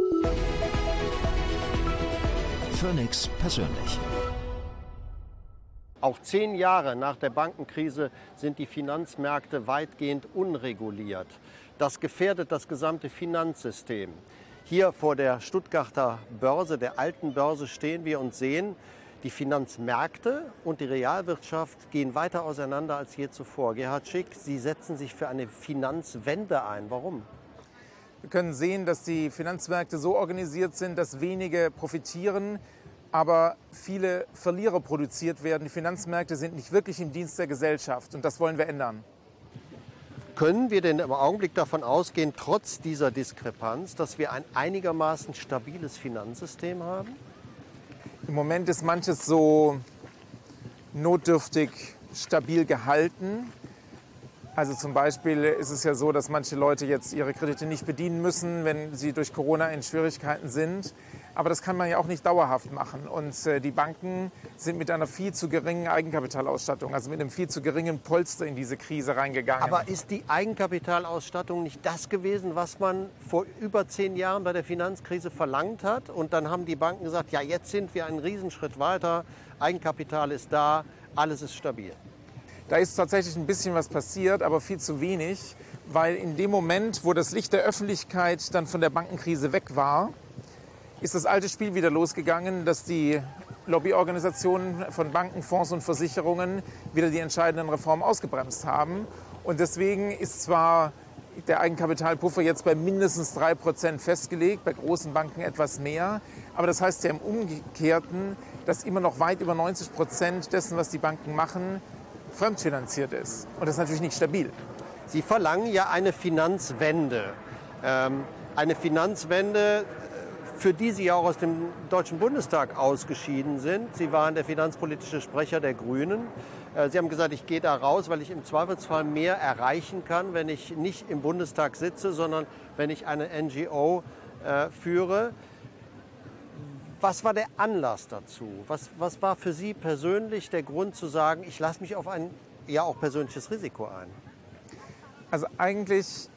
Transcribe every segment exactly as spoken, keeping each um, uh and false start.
Phoenix persönlich. Auch zehn Jahre nach der Bankenkrise sind die Finanzmärkte weitgehend unreguliert. Das gefährdet das gesamte Finanzsystem. Hier vor der Stuttgarter Börse, der alten Börse, stehen wir und sehen, die Finanzmärkte und die Realwirtschaft gehen weiter auseinander als je zuvor. Gerhard Schick, Sie setzen sich für eine Finanzwende ein. Warum? Wir können sehen, dass die Finanzmärkte so organisiert sind, dass wenige profitieren, aber viele Verlierer produziert werden. Die Finanzmärkte sind nicht wirklich im Dienst der Gesellschaft und das wollen wir ändern. Können wir denn im Augenblick davon ausgehen, trotz dieser Diskrepanz, dass wir ein einigermaßen stabiles Finanzsystem haben? Im Moment ist manches so notdürftig stabil gehalten. Also zum Beispiel ist es ja so, dass manche Leute jetzt ihre Kredite nicht bedienen müssen, wenn sie durch Corona in Schwierigkeiten sind. Aber das kann man ja auch nicht dauerhaft machen. Und äh, die Banken sind mit einer viel zu geringen Eigenkapitalausstattung, also mit einem viel zu geringen Polster in diese Krise reingegangen. Aber ist die Eigenkapitalausstattung nicht das gewesen, was man vor über zehn Jahren bei der Finanzkrise verlangt hat? Und dann haben die Banken gesagt, ja, jetzt sind wir einen Riesenschritt weiter, Eigenkapital ist da, alles ist stabil. Da ist tatsächlich ein bisschen was passiert, aber viel zu wenig, weil in dem Moment, wo das Licht der Öffentlichkeit dann von der Bankenkrise weg war, ist das alte Spiel wieder losgegangen, dass die Lobbyorganisationen von Banken, Fonds und Versicherungen wieder die entscheidenden Reformen ausgebremst haben. Und deswegen ist zwar der Eigenkapitalpuffer jetzt bei mindestens drei Prozent festgelegt, bei großen Banken etwas mehr, aber das heißt ja im Umgekehrten, dass immer noch weit über neunzig Prozent dessen, was die Banken machen, fremdfinanziert ist. Und das ist natürlich nicht stabil. Sie verlangen ja eine Finanzwende. Ähm, eine Finanzwende, für die Sie ja auch aus dem Deutschen Bundestag ausgeschieden sind. Sie waren der finanzpolitische Sprecher der Grünen. Äh, Sie haben gesagt, ich gehe da raus, weil ich im Zweifelsfall mehr erreichen kann, wenn ich nicht im Bundestag sitze, sondern wenn ich eine N G O äh, führe. Was war der Anlass dazu? Was, was war für Sie persönlich der Grund zu sagen, ich lasse mich auf ein ja auch persönliches Risiko ein? Also eigentlich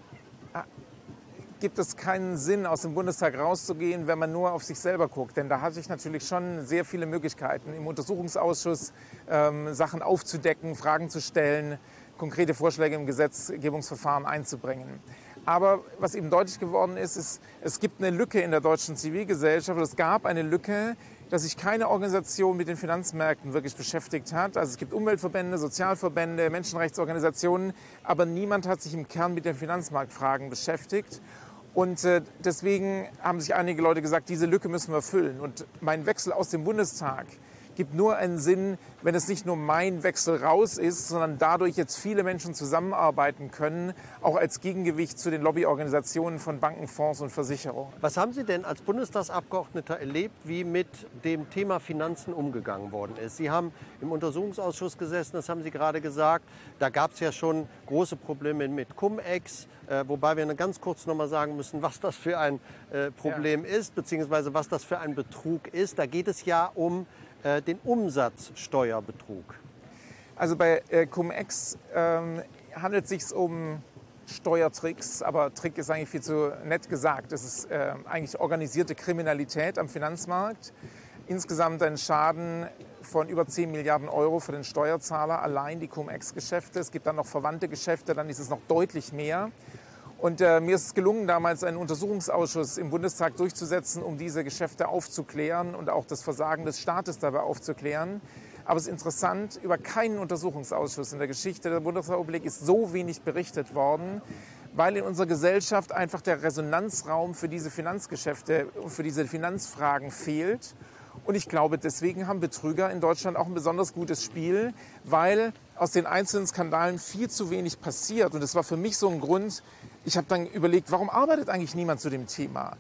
gibt es keinen Sinn, aus dem Bundestag rauszugehen, wenn man nur auf sich selber guckt. Denn da hatte ich natürlich schon sehr viele Möglichkeiten, im Untersuchungsausschuss ähm, Sachen aufzudecken, Fragen zu stellen, konkrete Vorschläge im Gesetzgebungsverfahren einzubringen. Aber was eben deutlich geworden ist, ist, es gibt eine Lücke in der deutschen Zivilgesellschaft. Es gab eine Lücke, dass sich keine Organisation mit den Finanzmärkten wirklich beschäftigt hat. Also es gibt Umweltverbände, Sozialverbände, Menschenrechtsorganisationen, aber niemand hat sich im Kern mit den Finanzmarktfragen beschäftigt. Und äh, deswegen haben sich einige Leute gesagt, diese Lücke müssen wir füllen. Und mein Wechsel aus dem Bundestag gibt nur einen Sinn, wenn es nicht nur mein Wechsel raus ist, sondern dadurch jetzt viele Menschen zusammenarbeiten können, auch als Gegengewicht zu den Lobbyorganisationen von Banken, Fonds und Versicherungen. Was haben Sie denn als Bundestagsabgeordneter erlebt, wie mit dem Thema Finanzen umgegangen worden ist? Sie haben im Untersuchungsausschuss gesessen, das haben Sie gerade gesagt. Da gab es ja schon große Probleme mit Cum-Ex, äh, wobei wir ganz kurz noch mal sagen müssen, was das für ein äh, Problem ja. ist, beziehungsweise was das für ein Betrug ist. Da geht es ja um den Umsatzsteuerbetrug. Also bei äh, Cum-Ex ähm, handelt es sich um Steuertricks, aber Trick ist eigentlich viel zu nett gesagt. Es ist äh, eigentlich organisierte Kriminalität am Finanzmarkt. Insgesamt ein Schaden von über zehn Milliarden Euro für den Steuerzahler, allein die Cum-Ex-Geschäfte. Es gibt dann noch verwandte Geschäfte, dann ist es noch deutlich mehr. Und äh, mir ist es gelungen, damals einen Untersuchungsausschuss im Bundestag durchzusetzen, um diese Geschäfte aufzuklären und auch das Versagen des Staates dabei aufzuklären. Aber es ist interessant, über keinen Untersuchungsausschuss in der Geschichte der Bundesrepublik ist so wenig berichtet worden, weil in unserer Gesellschaft einfach der Resonanzraum für diese Finanzgeschäfte, für diese Finanzfragen fehlt. Und ich glaube, deswegen haben Betrüger in Deutschland auch ein besonders gutes Spiel, weil aus den einzelnen Skandalen viel zu wenig passiert. Und das war für mich so ein Grund, ich habe dann überlegt, warum arbeitet eigentlich niemand zu dem Thema?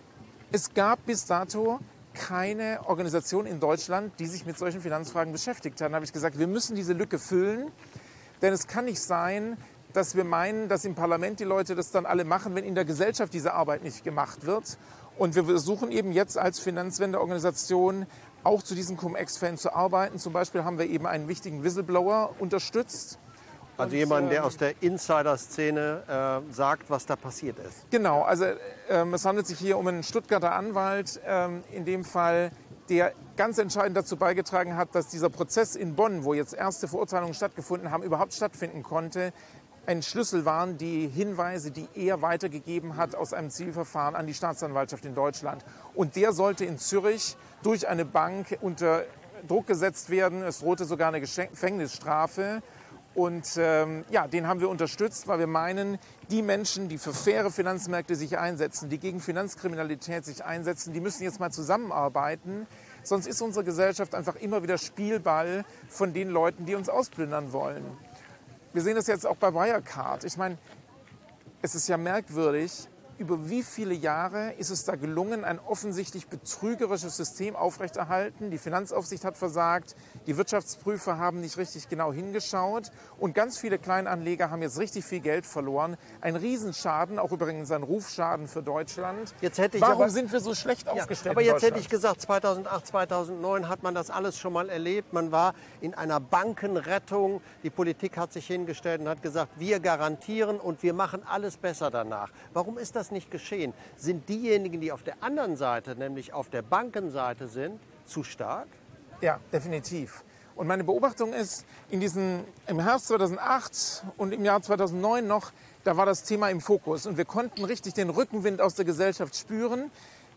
Es gab bis dato keine Organisation in Deutschland, die sich mit solchen Finanzfragen beschäftigt hat. Dann habe ich gesagt, wir müssen diese Lücke füllen, denn es kann nicht sein, dass wir meinen, dass im Parlament die Leute das dann alle machen, wenn in der Gesellschaft diese Arbeit nicht gemacht wird. Und wir versuchen eben jetzt als Finanzwendeorganisation auch zu diesen Cum-Ex-Fällen zu arbeiten. Zum Beispiel haben wir eben einen wichtigen Whistleblower unterstützt. Also Und, jemand, der ähm, aus der Insider-Szene äh, sagt, was da passiert ist. Genau, also ähm, es handelt sich hier um einen Stuttgarter Anwalt, ähm, in dem Fall, der ganz entscheidend dazu beigetragen hat, dass dieser Prozess in Bonn, wo jetzt erste Verurteilungen stattgefunden haben, überhaupt stattfinden konnte. Ein Schlüssel waren die Hinweise, die er weitergegeben hat aus einem Zivilverfahren an die Staatsanwaltschaft in Deutschland. Und der sollte in Zürich durch eine Bank unter Druck gesetzt werden. Es drohte sogar eine Gefängnisstrafe. Und ähm, ja, den haben wir unterstützt, weil wir meinen, die Menschen, die für faire Finanzmärkte sich einsetzen, die gegen Finanzkriminalität sich einsetzen, die müssen jetzt mal zusammenarbeiten. Sonst ist unsere Gesellschaft einfach immer wieder Spielball von den Leuten, die uns ausplündern wollen. Wir sehen das jetzt auch bei Wirecard. Ich meine, es ist ja merkwürdig, über wie viele Jahre ist es da gelungen, ein offensichtlich betrügerisches System aufrechterhalten. Die Finanzaufsicht hat versagt, die Wirtschaftsprüfer haben nicht richtig genau hingeschaut und ganz viele Kleinanleger haben jetzt richtig viel Geld verloren. Ein Riesenschaden, auch übrigens ein Rufschaden für Deutschland. Jetzt hätte ich Warum aber, sind wir so schlecht aufgestellt ja, aber in jetzt hätte Deutschland? ich gesagt, zweitausendacht, zweitausendneun hat man das alles schon mal erlebt. Man war in einer Bankenrettung. Die Politik hat sich hingestellt und hat gesagt, wir garantieren und wir machen alles besser danach. Warum ist das nicht geschehen? Sind diejenigen, die auf der anderen Seite, nämlich auf der Bankenseite sind, zu stark? Ja, definitiv. Und meine Beobachtung ist, in diesen, im Herbst zweitausendacht und im Jahr zweitausendneun noch, da war das Thema im Fokus. Und wir konnten richtig den Rückenwind aus der Gesellschaft spüren.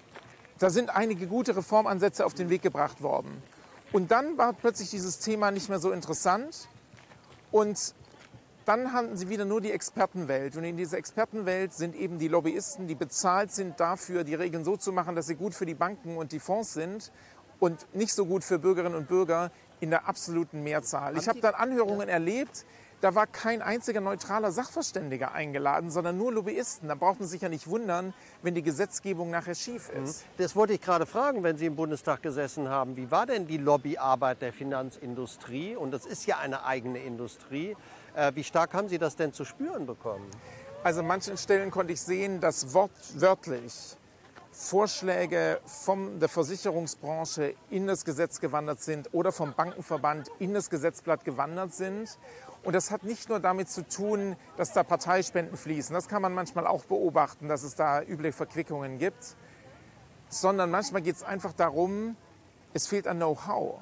Da sind einige gute Reformansätze auf den Weg gebracht worden. Und dann war plötzlich dieses Thema nicht mehr so interessant. Und dann hatten sie wieder nur die Expertenwelt. Und in dieser Expertenwelt sind eben die Lobbyisten, die bezahlt sind dafür, die Regeln so zu machen, dass sie gut für die Banken und die Fonds sind und nicht so gut für Bürgerinnen und Bürger in der absoluten Mehrzahl. Ich habe dann Anhörungen erlebt, da war kein einziger neutraler Sachverständiger eingeladen, sondern nur Lobbyisten. Da braucht man sich ja nicht wundern, wenn die Gesetzgebung nachher schief ist. Das wollte ich gerade fragen, wenn Sie im Bundestag gesessen haben. Wie war denn die Lobbyarbeit der Finanzindustrie? Und das ist ja eine eigene Industrie. Äh, wie stark haben Sie das denn zu spüren bekommen? Also an manchen Stellen konnte ich sehen, dass wortwörtlich Vorschläge von der Versicherungsbranche in das Gesetz gewandert sind oder vom Bankenverband in das Gesetzblatt gewandert sind. Und das hat nicht nur damit zu tun, dass da Parteispenden fließen. Das kann man manchmal auch beobachten, dass es da üble Verquickungen gibt. Sondern manchmal geht es einfach darum, es fehlt an Know-how.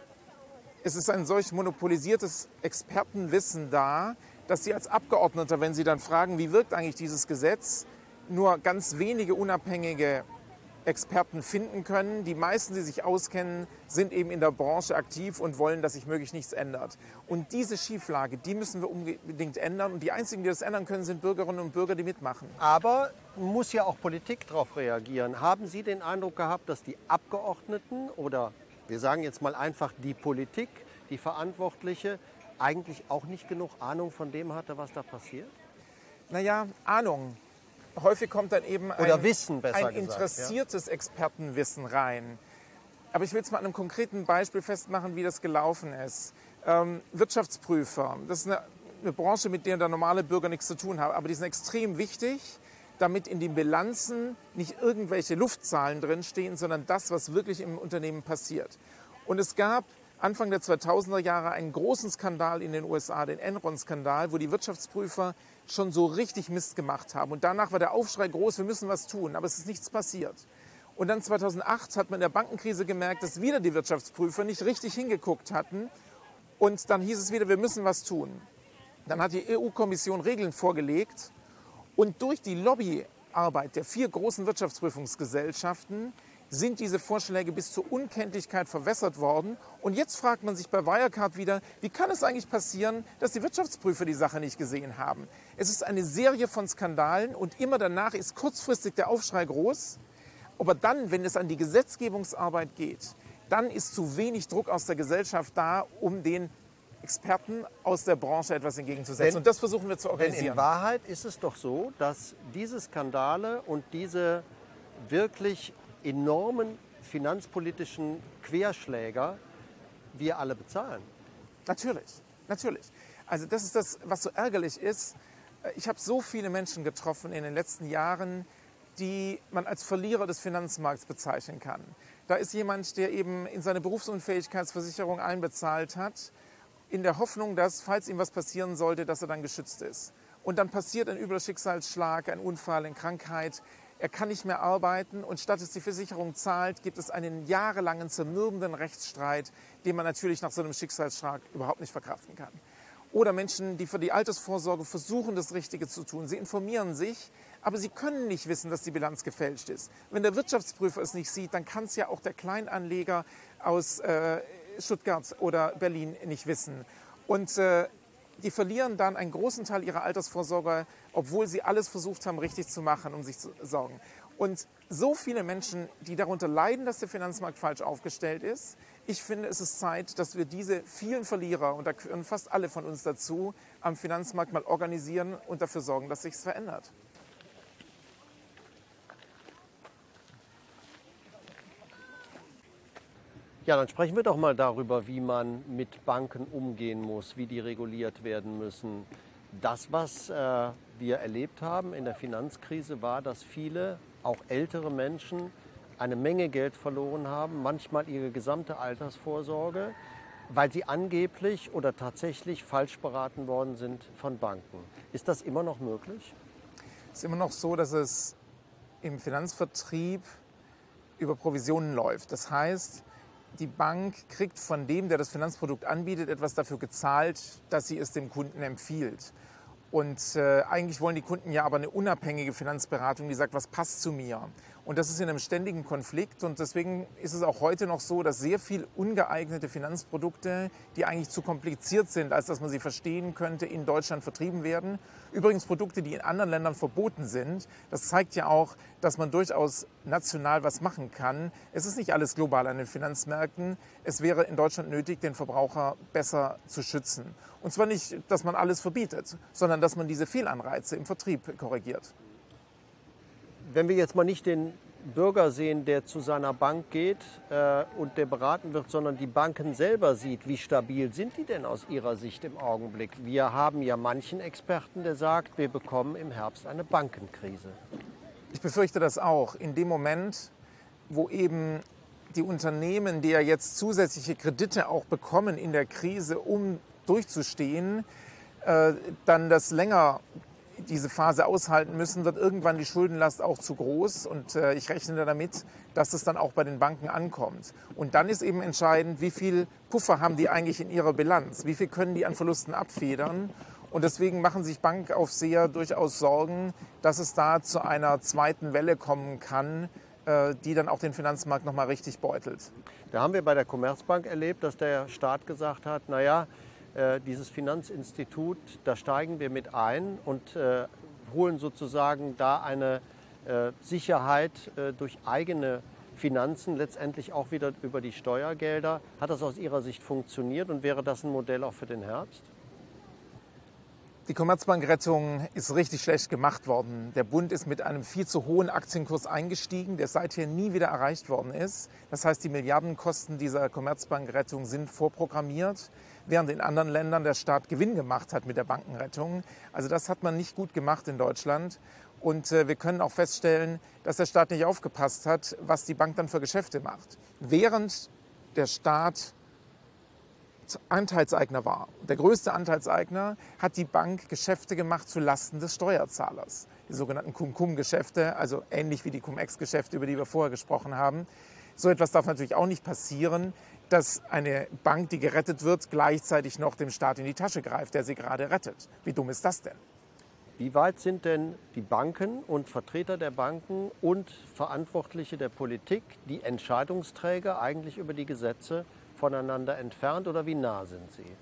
Es ist ein solch monopolisiertes Expertenwissen da, dass Sie als Abgeordneter, wenn Sie dann fragen, wie wirkt eigentlich dieses Gesetz, nur ganz wenige unabhängige Experten finden können. Die meisten, die sich auskennen, sind eben in der Branche aktiv und wollen, dass sich möglichst nichts ändert. Und diese Schieflage, die müssen wir unbedingt ändern. Und die einzigen, die das ändern können, sind Bürgerinnen und Bürger, die mitmachen. Aber muss ja auch Politik darauf reagieren. Haben Sie den Eindruck gehabt, dass die Abgeordneten oder wir sagen jetzt mal einfach die Politik, die Verantwortliche, eigentlich auch nicht genug Ahnung von dem hatte, was da passiert? Naja, Ahnung. Häufig kommt dann eben ein, Oder Wissen, besser ein gesagt, interessiertes ja. Expertenwissen rein. Aber ich will es mal an einem konkreten Beispiel festmachen, wie das gelaufen ist. Ähm, Wirtschaftsprüfer, das ist eine, eine Branche, mit der der normale Bürger nichts zu tun hat, aber die sind extrem wichtig, damit in den Bilanzen nicht irgendwelche Luftzahlen drinstehen, sondern das, was wirklich im Unternehmen passiert. Und es gab Anfang der zweitausender Jahre einen großen Skandal in den U S A, den Enron-Skandal, wo die Wirtschaftsprüfer schon so richtig Mist gemacht haben. Und danach war der Aufschrei groß, wir müssen was tun, aber es ist nichts passiert. Und dann zweitausendacht hat man in der Bankenkrise gemerkt, dass wieder die Wirtschaftsprüfer nicht richtig hingeguckt hatten. Und dann hieß es wieder, wir müssen was tun. Dann hat die E U-Kommission Regeln vorgelegt. Und durch die Lobbyarbeit der vier großen Wirtschaftsprüfungsgesellschaften sind diese Vorschläge bis zur Unkenntlichkeit verwässert worden. Und jetzt fragt man sich bei Wirecard wieder, wie kann es eigentlich passieren, dass die Wirtschaftsprüfer die Sache nicht gesehen haben? Es ist eine Serie von Skandalen und immer danach ist kurzfristig der Aufschrei groß. Aber dann, wenn es an die Gesetzgebungsarbeit geht, dann ist zu wenig Druck aus der Gesellschaft da, um den Experten aus der Branche etwas entgegenzusetzen. Denn, und das versuchen wir zu organisieren. Denn in Wahrheit ist es doch so, dass diese Skandale und diese wirklich enormen finanzpolitischen Querschläger wir alle bezahlen. Natürlich, natürlich. Also das ist das, was so ärgerlich ist. Ich habe so viele Menschen getroffen in den letzten Jahren, die man als Verlierer des Finanzmarkts bezeichnen kann. Da ist jemand, der eben in seine Berufsunfähigkeitsversicherung einbezahlt hat in der Hoffnung, dass, falls ihm was passieren sollte, dass er dann geschützt ist. Und dann passiert ein übler Schicksalsschlag, ein Unfall, eine Krankheit. Er kann nicht mehr arbeiten und statt es die Versicherung zahlt, gibt es einen jahrelangen zermürbenden Rechtsstreit, den man natürlich nach so einem Schicksalsschlag überhaupt nicht verkraften kann. Oder Menschen, die für die Altersvorsorge versuchen, das Richtige zu tun. Sie informieren sich, aber sie können nicht wissen, dass die Bilanz gefälscht ist. Wenn der Wirtschaftsprüfer es nicht sieht, dann kann es ja auch der Kleinanleger aus äh, Stuttgart oder Berlin nicht wissen. Und äh, die verlieren dann einen großen Teil ihrer Altersvorsorge, obwohl sie alles versucht haben, richtig zu machen, um sich zu sorgen. Und so viele Menschen, die darunter leiden, dass der Finanzmarkt falsch aufgestellt ist. Ich finde, es ist Zeit, dass wir diese vielen Verlierer, und da gehören fast alle von uns dazu, am Finanzmarkt mal organisieren und dafür sorgen, dass sich es verändert. Ja, dann sprechen wir doch mal darüber, wie man mit Banken umgehen muss, wie die reguliert werden müssen. Das, was äh, wir erlebt haben in der Finanzkrise, war, dass viele, auch ältere Menschen, eine Menge Geld verloren haben, manchmal ihre gesamte Altersvorsorge, weil sie angeblich oder tatsächlich falsch beraten worden sind von Banken. Ist das immer noch möglich? Es ist immer noch so, dass es im Finanzvertrieb über Provisionen läuft. Das heißt, die Bank kriegt von dem, der das Finanzprodukt anbietet, etwas dafür gezahlt, dass sie es dem Kunden empfiehlt. Und äh, eigentlich wollen die Kunden ja aber eine unabhängige Finanzberatung, die sagt, was passt zu mir. Und das ist in einem ständigen Konflikt. Und deswegen ist es auch heute noch so, dass sehr viel ungeeignete Finanzprodukte, die eigentlich zu kompliziert sind, als dass man sie verstehen könnte, in Deutschland vertrieben werden. Übrigens Produkte, die in anderen Ländern verboten sind. Das zeigt ja auch, dass man durchaus national was machen kann. Es ist nicht alles global an den Finanzmärkten. Es wäre in Deutschland nötig, den Verbraucher besser zu schützen. Und zwar nicht, dass man alles verbietet, sondern dass man diese Fehlanreize im Vertrieb korrigiert. Wenn wir jetzt mal nicht den Bürger sehen, der zu seiner Bank geht äh, und der beraten wird, sondern die Banken selber sieht, wie stabil sind die denn aus ihrer Sicht im Augenblick? Wir haben ja manchen Experten, der sagt, wir bekommen im Herbst eine Bankenkrise. Ich befürchte das auch. In dem Moment, wo eben die Unternehmen, die ja jetzt zusätzliche Kredite auch bekommen in der Krise, um durchzustehen, äh, dann das länger diese Phase aushalten müssen, wird irgendwann die Schuldenlast auch zu groß. Und äh, ich rechne damit, dass es dann auch bei den Banken ankommt. Und dann ist eben entscheidend, wie viel Puffer haben die eigentlich in ihrer Bilanz? Wie viel können die an Verlusten abfedern? Und deswegen machen sich Bankaufseher durchaus Sorgen, dass es da zu einer zweiten Welle kommen kann, äh, die dann auch den Finanzmarkt noch mal richtig beutelt. Da haben wir bei der Commerzbank erlebt, dass der Staat gesagt hat, naja, dieses Finanzinstitut, da steigen wir mit ein und äh, holen sozusagen da eine äh, Sicherheit äh, durch eigene Finanzen, letztendlich auch wieder über die Steuergelder. Hat das aus Ihrer Sicht funktioniert und wäre das ein Modell auch für den Herbst? Die Commerzbank-Rettung ist richtig schlecht gemacht worden. Der Bund ist mit einem viel zu hohen Aktienkurs eingestiegen, der seither nie wieder erreicht worden ist. Das heißt, die Milliardenkosten dieser Commerzbank-Rettung sind vorprogrammiert, während in anderen Ländern der Staat Gewinn gemacht hat mit der Bankenrettung. Also das hat man nicht gut gemacht in Deutschland. Und äh, wir können auch feststellen, dass der Staat nicht aufgepasst hat, was die Bank dann für Geschäfte macht. Während der Staat Anteilseigner war, der größte Anteilseigner, hat die Bank Geschäfte gemacht zu Lasten des Steuerzahlers. Die sogenannten Cum-Cum-Geschäfte, also ähnlich wie die Cum-Ex-Geschäfte, über die wir vorher gesprochen haben. So etwas darf natürlich auch nicht passieren, dass eine Bank, die gerettet wird, gleichzeitig noch dem Staat in die Tasche greift, der sie gerade rettet. Wie dumm ist das denn? Wie weit sind denn die Banken und Vertreter der Banken und Verantwortliche der Politik, die Entscheidungsträger eigentlich über die Gesetze, voneinander entfernt oder wie nah sind sie?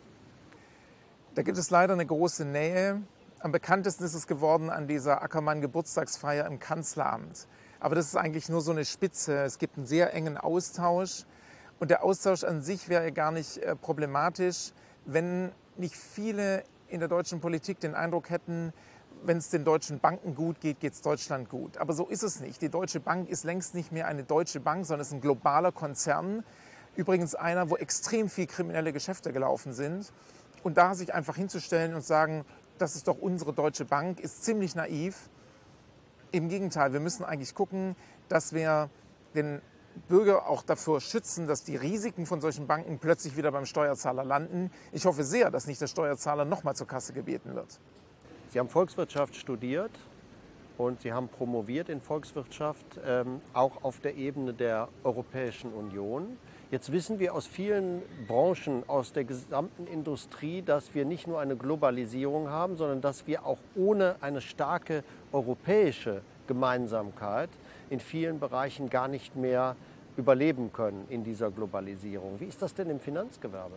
Da gibt es leider eine große Nähe. Am bekanntesten ist es geworden an dieser Ackermann-Geburtstagsfeier im Kanzleramt. Aber das ist eigentlich nur so eine Spitze. Es gibt einen sehr engen Austausch. Und der Austausch an sich wäre gar nicht äh, problematisch, wenn nicht viele in der deutschen Politik den Eindruck hätten, wenn es den deutschen Banken gut geht, geht es Deutschland gut. Aber so ist es nicht. Die Deutsche Bank ist längst nicht mehr eine deutsche Bank, sondern es ist ein globaler Konzern. Übrigens einer, wo extrem viel kriminelle Geschäfte gelaufen sind. Und da sich einfach hinzustellen und sagen, das ist doch unsere Deutsche Bank, ist ziemlich naiv. Im Gegenteil, wir müssen eigentlich gucken, dass wir den Bürger auch davor schützen, dass die Risiken von solchen Banken plötzlich wieder beim Steuerzahler landen. Ich hoffe sehr, dass nicht der Steuerzahler nochmal zur Kasse gebeten wird. Sie haben Volkswirtschaft studiert und Sie haben promoviert in Volkswirtschaft, ähm, auch auf der Ebene der Europäischen Union. Jetzt wissen wir aus vielen Branchen, aus der gesamten Industrie, dass wir nicht nur eine Globalisierung haben, sondern dass wir auch ohne eine starke europäische Gemeinsamkeit in vielen Bereichen gar nicht mehr überleben können in dieser Globalisierung. Wie ist das denn im Finanzgewerbe?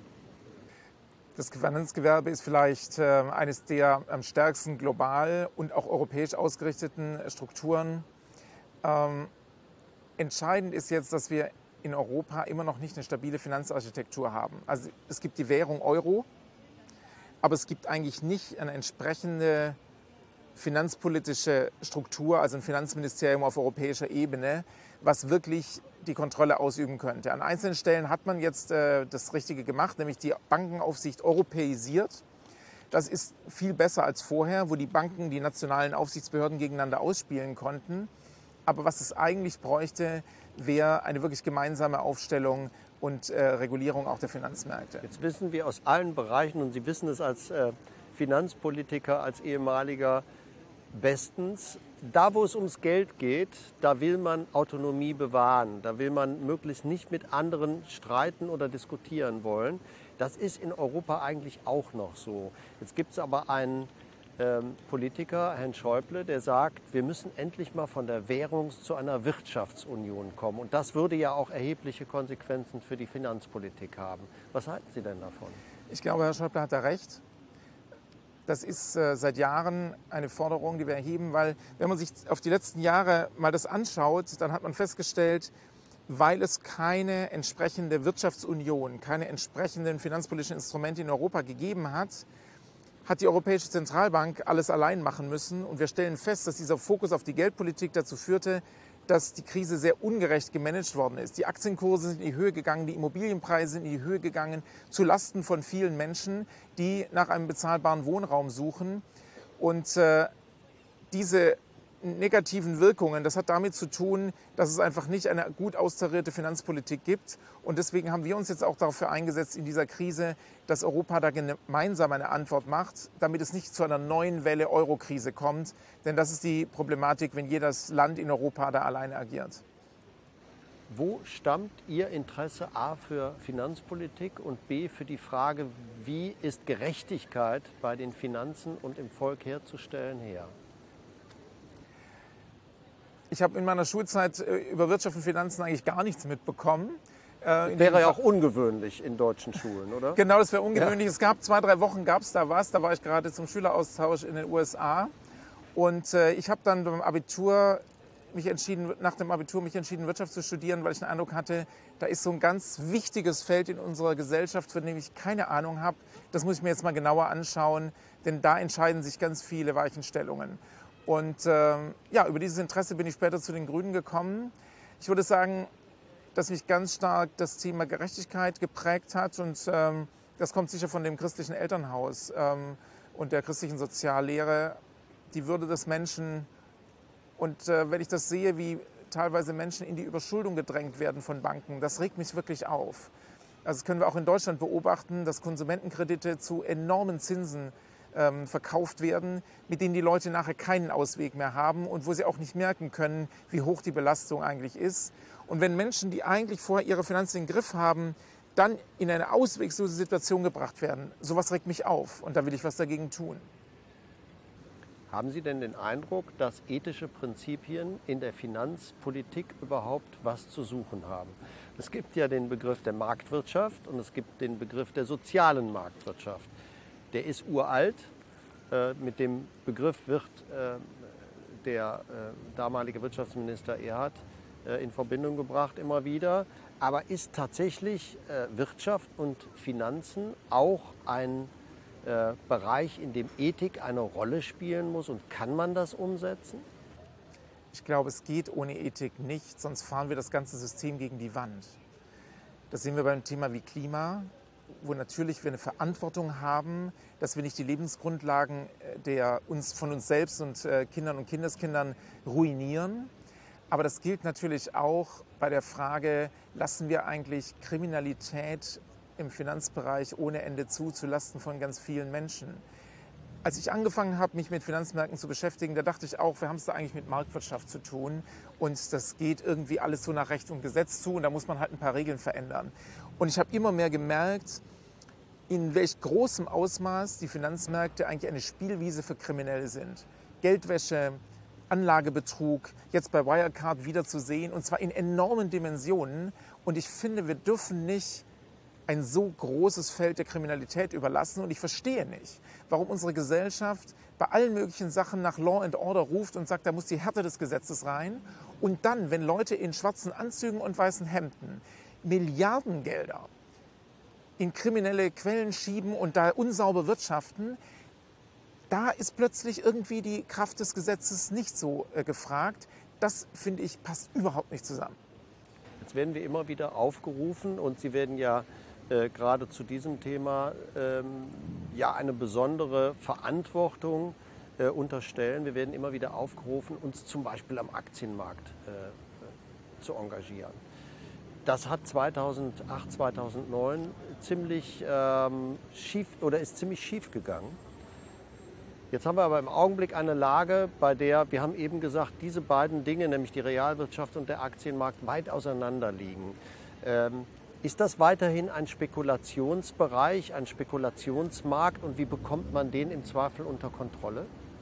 Das Finanzgewerbe ist vielleicht äh, eines der am stärksten global und auch europäisch ausgerichteten Strukturen. Ähm, entscheidend ist jetzt, dass wir in Europa immer noch nicht eine stabile Finanzarchitektur haben. Also es gibt die Währung Euro, aber es gibt eigentlich nicht eine entsprechende finanzpolitische Struktur, also ein Finanzministerium auf europäischer Ebene, was wirklich die Kontrolle ausüben könnte. An einzelnen Stellen hat man jetzt äh, das Richtige gemacht, nämlich die Bankenaufsicht europäisiert. Das ist viel besser als vorher, wo die Banken die nationalen Aufsichtsbehörden gegeneinander ausspielen konnten. Aber was es eigentlich bräuchte, wäre eine wirklich gemeinsame Aufstellung und äh, Regulierung auch der Finanzmärkte. Jetzt wissen wir aus allen Bereichen, und Sie wissen es als äh, Finanzpolitiker, als ehemaliger bestens, da wo es ums Geld geht, da will man Autonomie bewahren. Da will man möglichst nicht mit anderen streiten oder diskutieren wollen. Das ist in Europa eigentlich auch noch so. Jetzt gibt es aber einen ähm, Politiker, Herrn Schäuble, der sagt, wir müssen endlich mal von der Währungs- zu einer Wirtschaftsunion kommen. Und das würde ja auch erhebliche Konsequenzen für die Finanzpolitik haben. Was halten Sie denn davon? Ich glaube, Herr Schäuble hat da recht. Das ist äh, seit Jahren eine Forderung, die wir erheben, weil wenn man sich auf die letzten Jahre mal das anschaut, dann hat man festgestellt, weil es keine entsprechende Wirtschaftsunion, keine entsprechenden finanzpolitischen Instrumente in Europa gegeben hat, hat die Europäische Zentralbank alles allein machen müssen. Und wir stellen fest, dass dieser Fokus auf die Geldpolitik dazu führte, dass die Krise sehr ungerecht gemanagt worden ist. Die Aktienkurse sind in die Höhe gegangen, die Immobilienpreise sind in die Höhe gegangen, zu Lasten von vielen Menschen, die nach einem bezahlbaren Wohnraum suchen. Und äh, diese negativen Wirkungen, das hat damit zu tun, dass es einfach nicht eine gut austarierte Finanzpolitik gibt. Und deswegen haben wir uns jetzt auch dafür eingesetzt in dieser Krise, dass Europa da gemeinsam eine Antwort macht, damit es nicht zu einer neuen Welle Euro-Krise kommt. Denn das ist die Problematik, wenn jedes Land in Europa da alleine agiert. Wo stammt Ihr Interesse A für Finanzpolitik und B für die Frage, wie ist Gerechtigkeit bei den Finanzen und im Volk herzustellen, her? Ich habe in meiner Schulzeit über Wirtschaft und Finanzen eigentlich gar nichts mitbekommen. Das wäre ja auch ungewöhnlich in deutschen Schulen, oder? Genau, das wäre ungewöhnlich. Ja. Es gab zwei, drei Wochen gab es da was. Da war ich gerade zum Schüleraustausch in den U S A. Und äh, ich habe dann beim Abitur mich entschieden, nach dem Abitur mich entschieden, Wirtschaft zu studieren, weil ich den Eindruck hatte, da ist so ein ganz wichtiges Feld in unserer Gesellschaft, von dem ich keine Ahnung habe. Das muss ich mir jetzt mal genauer anschauen, denn da entscheiden sich ganz viele Weichenstellungen. Und äh, ja, über dieses Interesse bin ich später zu den Grünen gekommen. Ich würde sagen, dass mich ganz stark das Thema Gerechtigkeit geprägt hat. Und ähm, das kommt sicher von dem christlichen Elternhaus ähm, und der christlichen Soziallehre, die Würde des Menschen. Und äh, wenn ich das sehe, wie teilweise Menschen in die Überschuldung gedrängt werden von Banken, das regt mich wirklich auf. Also das können wir auch in Deutschland beobachten, dass Konsumentenkredite zu enormen Zinsen verkauft werden, mit denen die Leute nachher keinen Ausweg mehr haben und wo sie auch nicht merken können, wie hoch die Belastung eigentlich ist. Und wenn Menschen, die eigentlich vorher ihre Finanzen im Griff haben, dann in eine auswegslose Situation gebracht werden, sowas regt mich auf und da will ich was dagegen tun. Haben Sie denn den Eindruck, dass ethische Prinzipien in der Finanzpolitik überhaupt was zu suchen haben? Es gibt ja den Begriff der Marktwirtschaft und es gibt den Begriff der sozialen Marktwirtschaft. Der ist uralt. Äh, mit dem Begriff wird äh, der äh, damalige Wirtschaftsminister Erhard äh, in Verbindung gebracht immer wieder. Aber ist tatsächlich äh, Wirtschaft und Finanzen auch ein äh, Bereich, in dem Ethik eine Rolle spielen muss? Und kann man das umsetzen? Ich glaube, es geht ohne Ethik nicht, sonst fahren wir das ganze System gegen die Wand. Das sehen wir beim Thema wie Klima, wo natürlich wir eine Verantwortung haben, dass wir nicht die Lebensgrundlagen der uns, von uns selbst und äh, Kindern und Kindeskindern ruinieren. Aber das gilt natürlich auch bei der Frage, lassen wir eigentlich Kriminalität im Finanzbereich ohne Ende zu, zulasten von ganz vielen Menschen. Als ich angefangen habe, mich mit Finanzmärkten zu beschäftigen, da dachte ich auch, wir haben es da eigentlich mit Marktwirtschaft zu tun und das geht irgendwie alles so nach Recht und Gesetz zu und da muss man halt ein paar Regeln verändern. Und ich habe immer mehr gemerkt, in welch großem Ausmaß die Finanzmärkte eigentlich eine Spielwiese für Kriminelle sind. Geldwäsche, Anlagebetrug, jetzt bei Wirecard wiederzusehen und zwar in enormen Dimensionen. Und ich finde, wir dürfen nicht ein so großes Feld der Kriminalität überlassen. Und ich verstehe nicht, warum unsere Gesellschaft bei allen möglichen Sachen nach Law and Order ruft und sagt, da muss die Härte des Gesetzes rein. Und dann, wenn Leute in schwarzen Anzügen und weißen Hemden Milliardengelder in kriminelle Quellen schieben und da unsauber wirtschaften, da ist plötzlich irgendwie die Kraft des Gesetzes nicht so äh, gefragt. Das, finde ich, passt überhaupt nicht zusammen. Jetzt werden wir immer wieder aufgerufen und Sie werden ja äh, gerade zu diesem Thema ähm, ja eine besondere Verantwortung äh, unterstellen. Wir werden immer wieder aufgerufen, uns zum Beispiel am Aktienmarkt äh, zu engagieren. Das hat zweitausendacht, zweitausendneun ziemlich ähm, schief oder ist ziemlich schief gegangen. Jetzt haben wir aber im Augenblick eine Lage, bei der, wir haben eben gesagt, diese beiden Dinge, nämlich die Realwirtschaft und der Aktienmarkt, weit auseinander liegen. Ähm, ist das weiterhin ein Spekulationsbereich, ein Spekulationsmarkt und wie bekommt man den im Zweifel unter Kontrolle?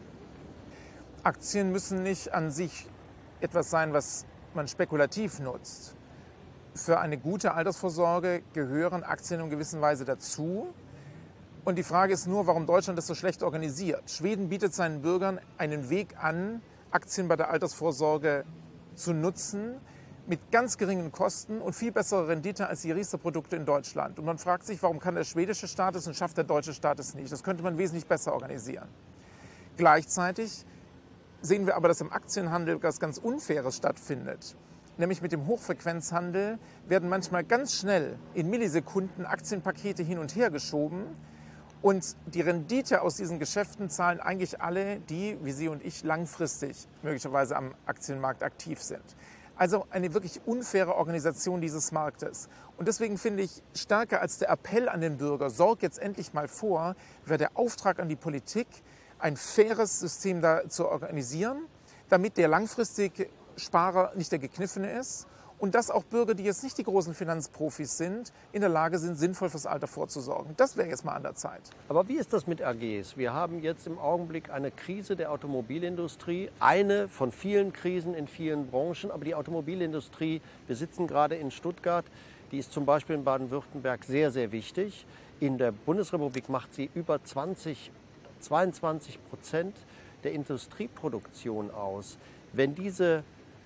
Aktien müssen nicht an sich etwas sein, was man spekulativ nutzt. Für eine gute Altersvorsorge gehören Aktien in gewisser Weise dazu. Und die Frage ist nur, warum Deutschland das so schlecht organisiert. Schweden bietet seinen Bürgern einen Weg an, Aktien bei der Altersvorsorge zu nutzen, mit ganz geringen Kosten und viel bessere Rendite als die Riester-Produkte in Deutschland. Und man fragt sich, warum kann der schwedische Staat es und schafft der deutsche Staat es nicht? Das könnte man wesentlich besser organisieren. Gleichzeitig sehen wir aber, dass im Aktienhandel etwas ganz Unfaires stattfindet. Nämlich mit dem Hochfrequenzhandel werden manchmal ganz schnell in Millisekunden Aktienpakete hin und her geschoben. Und die Rendite aus diesen Geschäften zahlen eigentlich alle, die, wie Sie und ich, langfristig möglicherweise am Aktienmarkt aktiv sind. Also eine wirklich unfaire Organisation dieses Marktes. Und deswegen finde ich, stärker als der Appell an den Bürger, sorg jetzt endlich mal vor, wäre der Auftrag an die Politik, ein faires System da zu organisieren, damit der langfristige Sparer nicht der Gekniffene ist und dass auch Bürger, die jetzt nicht die großen Finanzprofis sind, in der Lage sind, sinnvoll fürs Alter vorzusorgen. Das wäre jetzt mal an der Zeit. Aber wie ist das mit A Gs? Wir haben jetzt im Augenblick eine Krise der Automobilindustrie, eine von vielen Krisen in vielen Branchen. Aber die Automobilindustrie, wir sitzen gerade in Stuttgart, die ist zum Beispiel in Baden-Württemberg sehr, sehr wichtig. In der Bundesrepublik macht sie über zwanzig, zweiundzwanzig Prozent der Industrieproduktion aus. Wenn diese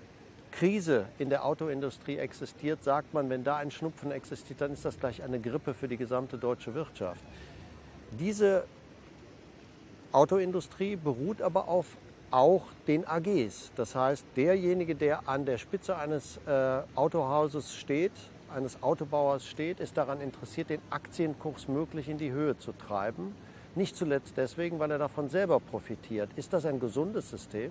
Krise in der Autoindustrie existiert, sagt man, wenn da ein Schnupfen existiert, dann ist das gleich eine Grippe für die gesamte deutsche Wirtschaft. Diese Autoindustrie beruht aber auf auch den A Gs. Das heißt, derjenige, der an der Spitze eines äh, Autohauses steht, eines Autobauers steht, ist daran interessiert, den Aktienkurs möglich in die Höhe zu treiben. Nicht zuletzt deswegen, weil er davon selber profitiert. Ist das ein gesundes System?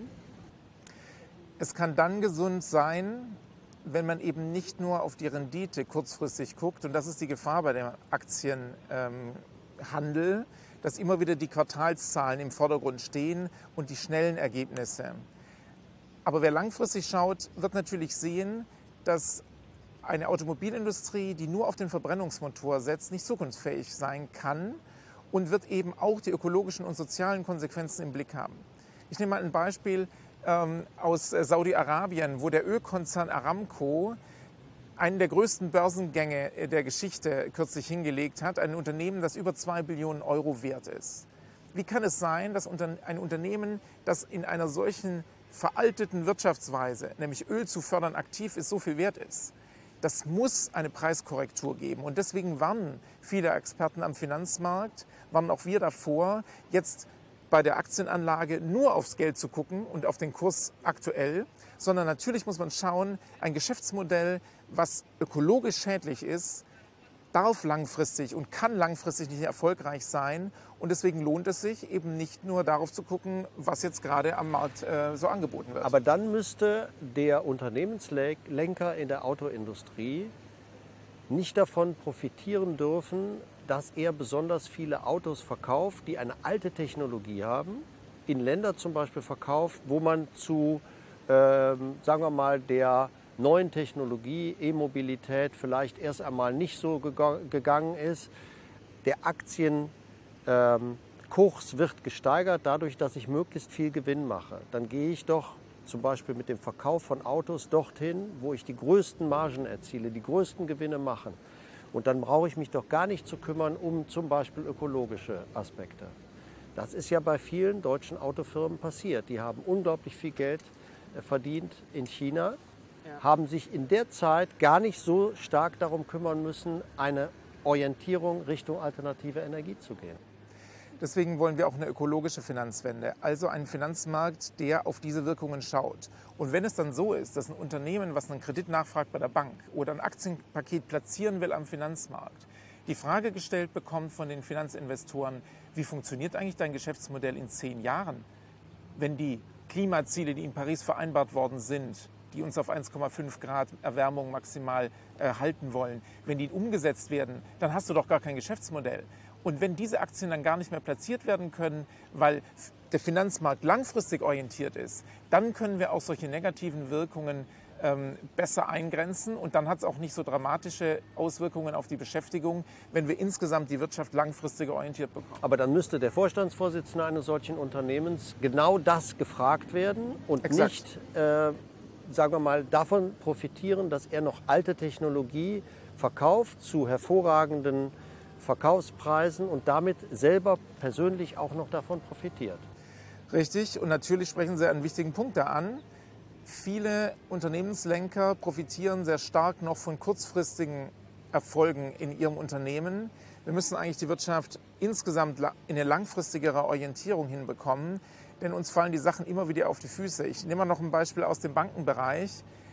Es kann dann gesund sein, wenn man eben nicht nur auf die Rendite kurzfristig guckt. Und das ist die Gefahr bei dem Aktienhandel, ähm, dass immer wieder die Quartalszahlen im Vordergrund stehen und die schnellen Ergebnisse. Aber wer langfristig schaut, wird natürlich sehen, dass eine Automobilindustrie, die nur auf den Verbrennungsmotor setzt, nicht zukunftsfähig sein kann und wird eben auch die ökologischen und sozialen Konsequenzen im Blick haben. Ich nehme mal ein Beispiel aus Saudi-Arabien, wo der Ölkonzern Aramco einen der größten Börsengänge der Geschichte kürzlich hingelegt hat. Ein Unternehmen, das über zwei Billionen Euro wert ist. Wie kann es sein, dass ein Unternehmen, das in einer solchen veralteten Wirtschaftsweise, nämlich Öl zu fördern, aktiv ist, so viel wert ist? Das muss eine Preiskorrektur geben. Und deswegen warnen viele Experten am Finanzmarkt, warnen auch wir davor, jetzt bei der Aktienanlage nur aufs Geld zu gucken und auf den Kurs aktuell, sondern natürlich muss man schauen, ein Geschäftsmodell, was ökologisch schädlich ist, darf langfristig und kann langfristig nicht erfolgreich sein. Und deswegen lohnt es sich eben nicht nur darauf zu gucken, was jetzt gerade am Markt äh, so angeboten wird. Aber dann müsste der Unternehmenslenker in der Autoindustrie nicht davon profitieren dürfen, dass er besonders viele Autos verkauft, die eine alte Technologie haben, in Länder zum Beispiel verkauft, wo man zu, ähm, sagen wir mal, der neuen Technologie, E-Mobilität vielleicht erst einmal nicht so gegangen ist. Der Aktienkurs wird gesteigert dadurch, dass ich möglichst viel Gewinn mache. Dann gehe ich doch zum Beispiel mit dem Verkauf von Autos dorthin, wo ich die größten Margen erziele, die größten Gewinne mache. Und dann brauche ich mich doch gar nicht zu kümmern um zum Beispiel ökologische Aspekte. Das ist ja bei vielen deutschen Autofirmen passiert. Die haben unglaublich viel Geld verdient in China, ja. haben sich in der Zeit gar nicht so stark darum kümmern müssen, eine Orientierung Richtung alternative Energie zu gehen. Deswegen wollen wir auch eine ökologische Finanzwende, also einen Finanzmarkt, der auf diese Wirkungen schaut. Und wenn es dann so ist, dass ein Unternehmen, was einen Kredit nachfragt bei der Bank oder ein Aktienpaket platzieren will am Finanzmarkt, die Frage gestellt bekommt von den Finanzinvestoren, wie funktioniert eigentlich dein Geschäftsmodell in zehn Jahren, wenn die Klimaziele, die in Paris vereinbart worden sind, die uns auf eins Komma fünf Grad Erwärmung maximal äh, halten wollen, wenn die umgesetzt werden, dann hast du doch gar kein Geschäftsmodell. Und wenn diese Aktien dann gar nicht mehr platziert werden können, weil der Finanzmarkt langfristig orientiert ist, dann können wir auch solche negativen Wirkungen ähm, besser eingrenzen. Und dann hat es auch nicht so dramatische Auswirkungen auf die Beschäftigung, wenn wir insgesamt die Wirtschaft langfristig orientiert bekommen. Aber dann müsste der Vorstandsvorsitzende eines solchen Unternehmens genau das gefragt werden und Exakt. nicht, äh, sagen wir mal, davon profitieren, dass er noch alte Technologie verkauft zu hervorragenden Verkaufspreisen und damit selber persönlich auch noch davon profitiert. Richtig, und natürlich sprechen Sie einen wichtigen Punkt da an. Viele Unternehmenslenker profitieren sehr stark noch von kurzfristigen Erfolgen in ihrem Unternehmen. Wir müssen eigentlich die Wirtschaft insgesamt in eine langfristigere Orientierung hinbekommen, denn uns fallen die Sachen immer wieder auf die Füße. Ich nehme mal noch ein Beispiel aus dem Bankenbereich.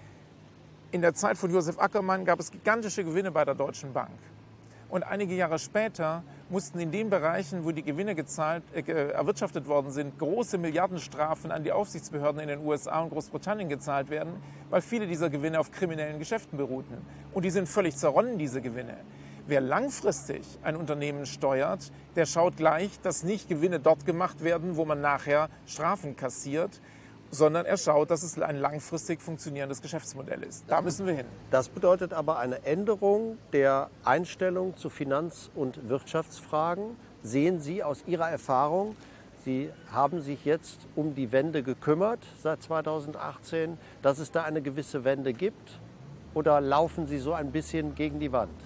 In der Zeit von Josef Ackermann gab es gigantische Gewinne bei der Deutschen Bank. Und einige Jahre später mussten in den Bereichen, wo die Gewinne gezahlt, äh, erwirtschaftet worden sind, große Milliardenstrafen an die Aufsichtsbehörden in den U S A und Großbritannien gezahlt werden, weil viele dieser Gewinne auf kriminellen Geschäften beruhten. Und die sind völlig zerronnen, diese Gewinne. Wer langfristig ein Unternehmen steuert, der schaut gleich, dass nicht Gewinne dort gemacht werden, wo man nachher Strafen kassiert, sondern er schaut, dass es ein langfristig funktionierendes Geschäftsmodell ist. Da müssen wir hin. Das bedeutet aber eine Änderung der Einstellung zu Finanz- und Wirtschaftsfragen. Sehen Sie aus Ihrer Erfahrung, Sie haben sich jetzt um die Wende gekümmert seit zweitausendachtzehn, dass es da eine gewisse Wende gibt? Oder laufen Sie so ein bisschen gegen die Wand?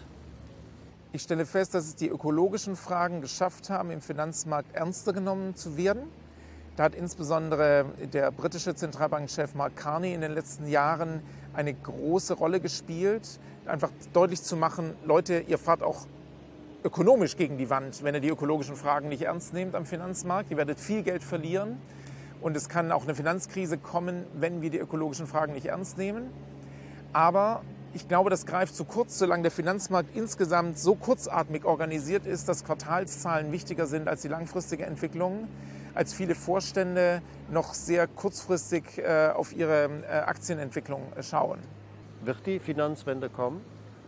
Ich stelle fest, dass es die ökologischen Fragen geschafft haben, im Finanzmarkt ernster genommen zu werden. Da hat insbesondere der britische Zentralbankchef Mark Carney in den letzten Jahren eine große Rolle gespielt, einfach deutlich zu machen, Leute, ihr fahrt auch ökonomisch gegen die Wand, wenn ihr die ökologischen Fragen nicht ernst nehmt am Finanzmarkt. Ihr werdet viel Geld verlieren und es kann auch eine Finanzkrise kommen, wenn wir die ökologischen Fragen nicht ernst nehmen. Aber ich glaube, das greift zu kurz, solange der Finanzmarkt insgesamt so kurzatmig organisiert ist, dass Quartalszahlen wichtiger sind als die langfristige Entwicklung, als viele Vorstände noch sehr kurzfristig äh, auf ihre äh, Aktienentwicklung äh, schauen. Wird die Finanzwende kommen?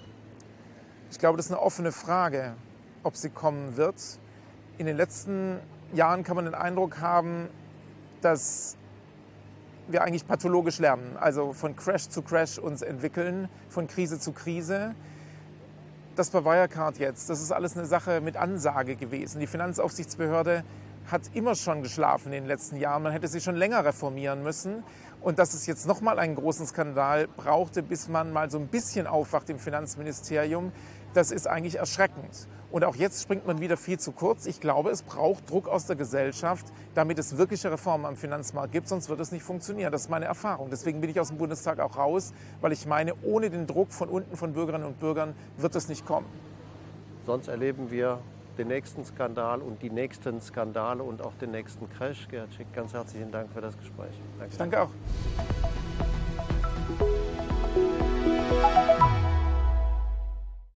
Ich glaube, das ist eine offene Frage, ob sie kommen wird. In den letzten Jahren kann man den Eindruck haben, dass wir eigentlich pathologisch lernen, also von Crash zu Crash uns entwickeln, von Krise zu Krise. Das bei Wirecard jetzt, das ist alles eine Sache mit Ansage gewesen. Die Finanzaufsichtsbehörde hat immer schon geschlafen in den letzten Jahren. Man hätte sie schon länger reformieren müssen. Und dass es jetzt nochmal einen großen Skandal brauchte, bis man mal so ein bisschen aufwacht im Finanzministerium, das ist eigentlich erschreckend. Und auch jetzt springt man wieder viel zu kurz. Ich glaube, es braucht Druck aus der Gesellschaft, damit es wirkliche Reformen am Finanzmarkt gibt, sonst wird es nicht funktionieren. Das ist meine Erfahrung. Deswegen bin ich aus dem Bundestag auch raus, weil ich meine, ohne den Druck von unten von Bürgerinnen und Bürgern wird es nicht kommen. Sonst erleben wir den nächsten Skandal und die nächsten Skandale und auch den nächsten Crash. Gerhard Schick, ganz herzlichen Dank für das Gespräch. Danke. Ich danke auch.